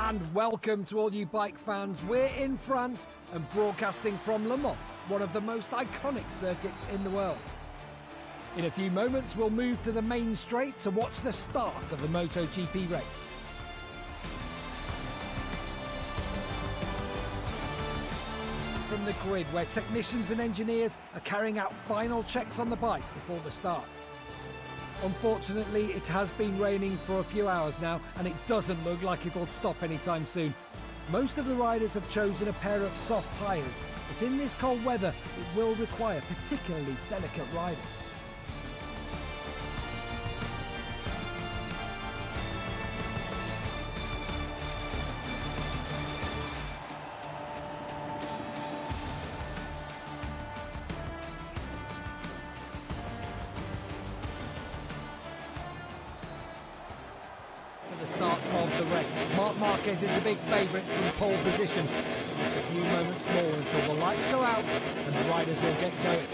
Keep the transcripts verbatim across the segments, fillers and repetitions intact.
And welcome to all you bike fans. We're in France and broadcasting from Le Mans, one of the most iconic circuits in the world. In a few moments we'll move to the main straight to watch the start of the MotoGP race. From the grid where technicians and engineers are carrying out final checks on the bike before the start. Unfortunately, it has been raining for a few hours now and it doesn't look like it'll stop anytime soon. Most of the riders have chosen a pair of soft tyres, but in this cold weather it will require particularly delicate riding. The start of the race. Marc Marquez is the big favourite from pole position. A few moments more until the lights go out and the riders will get going.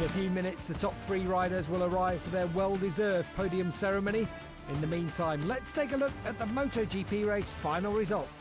a few minutes, the top three riders will arrive for their well-deserved podium ceremony. In the meantime, let's take a look at the MotoGP race final results.